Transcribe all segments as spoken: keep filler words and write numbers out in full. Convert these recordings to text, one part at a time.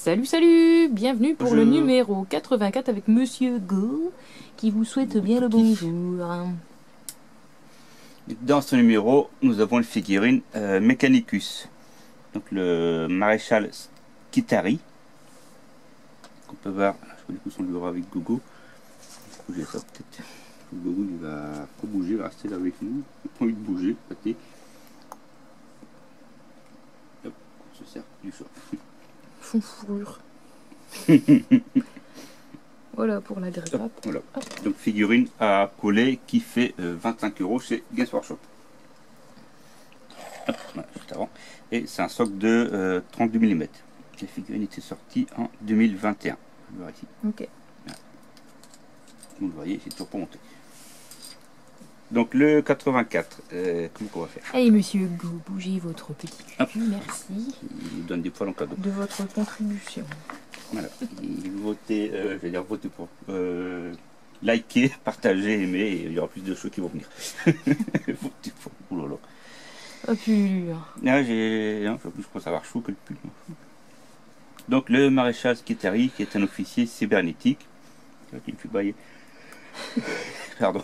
Salut, salut! Bienvenue pour Bonjour. le numéro quatre-vingt-quatre avec Monsieur Go qui vous souhaite bien le bonjour. Dans ce numéro, nous avons une figurine euh, Mechanicus, donc le maréchal Skitari, qu'on peut voir. Je vais du coup le voir avec Gogo. Bouger ça peut-être. Gogo il va pas bouger, il va rester là avec nous. Il n'a pas envie de bouger, peut-être. Hop, on se sert du choix. Fond fourrure. Voilà pour la grappe. Voilà. Donc figurine à coller qui fait euh, vingt-cinq euros chez Games Workshop. Hop, voilà, juste avant. Et c'est un socle de euh, trente-deux millimètres. La figurine était sortie en deux mille vingt et un. Je vais voir ici. Ok. Voilà. Vous le voyez, c'est toujours pas monté. Donc le quatre-vingt-quatre, euh, comment qu'on va faire? Allez Monsieur Go, bougez votre petit Hop. cul, merci Il nous donne des poils en cadeau. de votre contribution. Voilà. Et votez, euh, je vais dire votez pour euh, liker, partager, aimer, et il y aura plus de choses qui vont venir. Votez pour. Ouh là là. Oh pur. Là, j'ai. En plus, je pense avoir chaud que le pull. Donc, le maréchal Skitari, qui est un officier cybernétique. Qui me fait bailler. Pardon.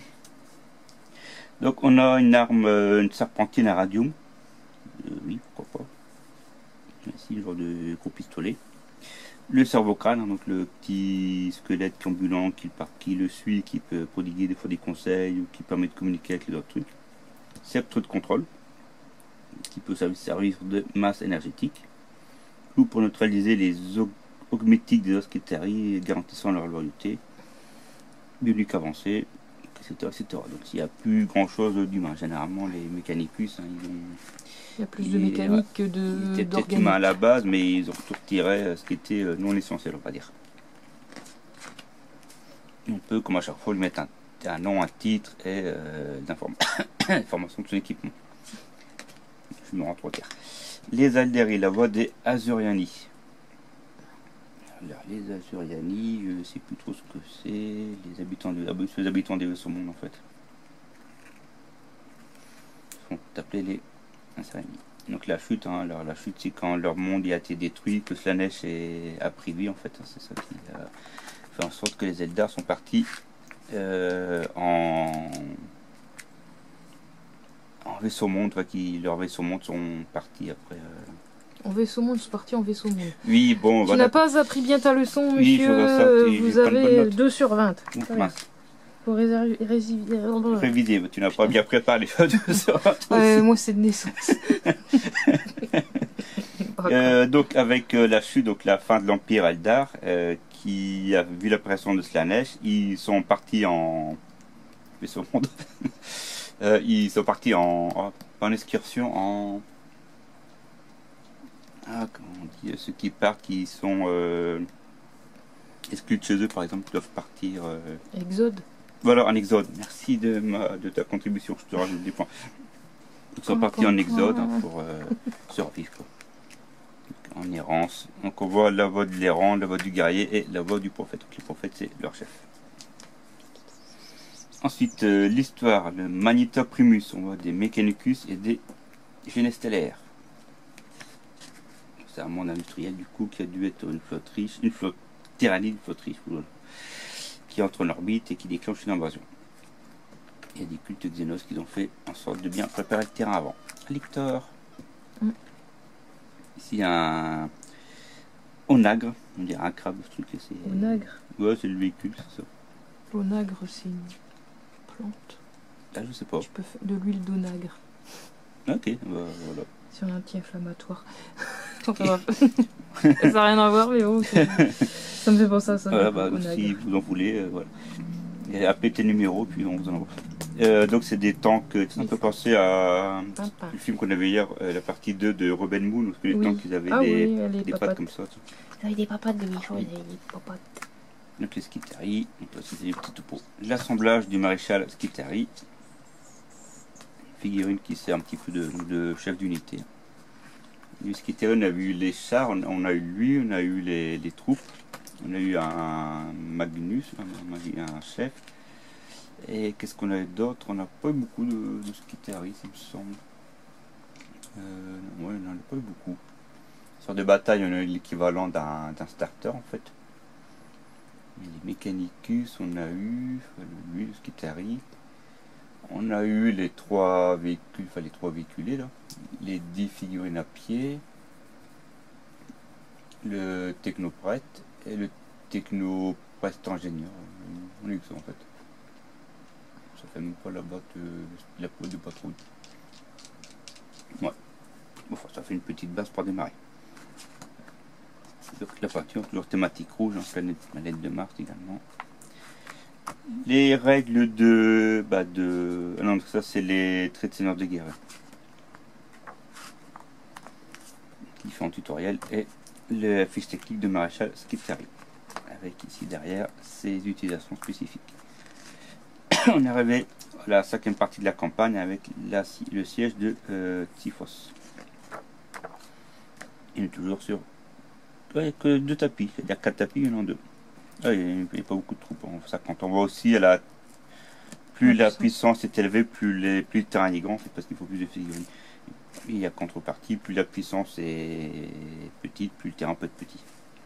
Donc, on a une arme, une serpentine à radium. Euh, oui, pourquoi pas. Ici, le genre de gros pistolet. Le cerveau-crâne, donc le petit squelette ambulant qui, qui le suit, qui peut prodiguer des fois des conseils ou qui permet de communiquer avec les autres trucs. Sceptre de contrôle, qui peut servir de masse énergétique, ou pour neutraliser les augmétiques des Skitari, garantissant leur loyauté, bionique avancée, et cetera, et cetera. Donc il n'y a plus grand chose d'humain. Généralement, les Mechanicus, hein, ils ont. Il y a plus de mécanique que de Ils étaient peut-être d'organique. humains à la base, mais ils ont tout retiré ce qui était non essentiel, on va dire. On peut, comme à chaque fois, lui mettre un, un nom, un titre et euh, l'information de son équipement. Je me rends trois quarts. Les Alderi, la voix des Azuriani. Alors, les Azuriani, je ne sais plus trop ce que c'est. Les habitants de, ah, ben, les habitants des vaisseaux monde en fait. Ils sont appelés les Azuriani. Donc la chute, hein, alors, la chute c'est quand leur monde a été détruit, que Slanesh a pris vie en fait. Hein, c'est ça qui a fait en sorte que les Eldar sont partis euh, en, en vaisseau monde, enfin, qui leurs vaisseaux monde sont partis après. Euh... En vaisseau monde, je suis parti en vaisseau monde. Oui, bon. Tu voilà. n'as pas appris bien ta leçon, Oui, monsieur. je Vous avez deux sur vingt. Ouf, mince. Faut réviser. Réviser, tu n'as pas bien préparé les deux sur vingt. Euh, moi, c'est de naissance. euh, donc, avec euh, la chute, donc la fin de l'Empire Eldar, euh, qui a vu la pression de Slanesh, ils sont partis en. Monde. euh, ils sont partis en, en excursion en. Ah, comment on dit, ceux qui partent, qui sont euh, exclus de chez eux, par exemple, qui doivent partir. Euh... Exode. Voilà, en exode. Merci de, ma, de ta contribution, je te rajoute des points. Ils sont partis en exode hein, pour euh, survivre. Quoi. Donc, en errance. Donc on voit la voix de l'errant, la voix du guerrier et la voix du prophète. Donc le prophète c'est leur chef. Ensuite, euh, l'histoire, le Magneto Primus. On voit des Mechanicus et des Genestellaires. C'est un monde industriel du coup qui a dû être une flotte riche, une flotte tyrannique, une flotte riche, qui entre en orbite et qui déclenche une invasion. Il y a des cultes Xenos qui ont fait en sorte de bien préparer le terrain avant. Lictor. Mm. Ici un onagre, on dirait un crabe, ce truc. Onagre. Ouais, c'est le véhicule, c'est ça. L'onagre, c'est une plante. Ah, je sais pas. Tu peux faire de l'huile d'onagre. Ok, bah, voilà. C'est un anti-inflammatoire. Ça n'a rien à voir, mais bon, ça me fait penser à ça. Voilà, bah, si vous en voulez, euh, voilà. Et appelez tes numéros, puis on vous en envoie. Euh, donc c'est des tanks, ça me fait penser à le film qu'on avait hier, euh, la partie deux de Rebel Moon, où les oui. tanks ils avaient ah, des, oui, des pattes comme ça. Ils avaient des papates de bichons, ils avaient des papates. Donc les Skitari, donc là c'est des petits toupos. L'assemblage du maréchal Skitari. Figurine qui sert un petit peu de, de chef d'unité. Du Skitari, on a eu les chars, on, on a eu lui, on a eu les, les troupes. On a eu un Magnus, un, un chef. Et qu'est-ce qu'on a eu d'autre? On n'a pas eu beaucoup de, de Skitari, ça me semble. Euh, ouais, on n'en a pas eu beaucoup. Sur de bataille, on a l'équivalent d'un starter en fait. Les Mechanicus, on a eu lui, le Skitari. On a eu les trois véhicules, enfin les trois véhiculés là. Les dix figurines à pied. Le Technoprête et le Technoprête ingénieur. On a eu que ça en fait. Ça fait même pas la boîte de la peau de patrouille. Ouais. Bon, enfin, ça fait une petite base pour démarrer. Donc la peinture, toujours thématique rouge, en planète, planète de Mars également. Les règles de... Bah de... Ah non, donc ça c'est les traits de seigneur de guerre. Différents tutoriels et la fiche technique de maréchal Skitari. Avec ici derrière ses utilisations spécifiques. On est arrivé à la cinquième partie de la campagne avec la, le siège de euh, Typhos. Il est toujours sur... Il n'y a que deux tapis, c'est-à-dire quatre tapis, il y en a deux. Ah, il n'y a pas beaucoup de troupes. Hein. Ça, quand on voit aussi, elle a, plus la puissance est élevée, plus, les, plus le terrain est grand, c'est parce qu'il faut plus de figurines. Il y a contrepartie, plus la puissance est petite, plus le terrain peut être petit.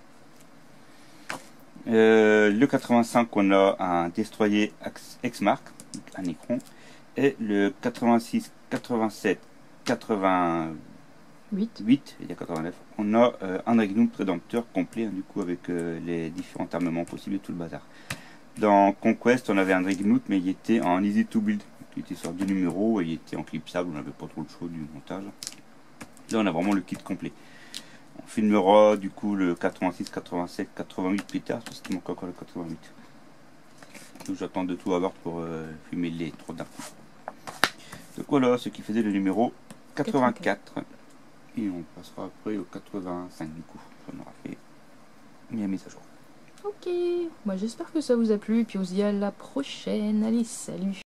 Euh, le quatre-vingt-cinq, on a un destroyer X-Mark, un écran, et le quatre-vingt-six, quatre-vingt-sept, quatre-vingt-huit, il y a quatre-vingt-neuf, on a euh, un Dreadnought Prédempteur complet, hein, du coup avec euh, les différents armements possibles et tout le bazar. Dans Conquest, on avait un Dreadnought, mais il était en easy to build, il était sur deux numéros et il était en clipsable, on n'avait pas trop le choix du montage. Là, on a vraiment le kit complet. On filmera du coup le quatre-vingt-six, quatre-vingt-sept, quatre-vingt-huit plus tard, parce qu'il manque encore le quatre-vingt-huit. Donc j'attends de tout avoir pour euh, filmer les trois d'un coup. Donc voilà ce qui faisait le numéro quatre-vingt-quatre. Et on passera après au quatre-vingt-cinq du coup. On aura fait une mise à jour. Ok, moi j'espère que ça vous a plu et puis on se dit à la prochaine. Allez, salut!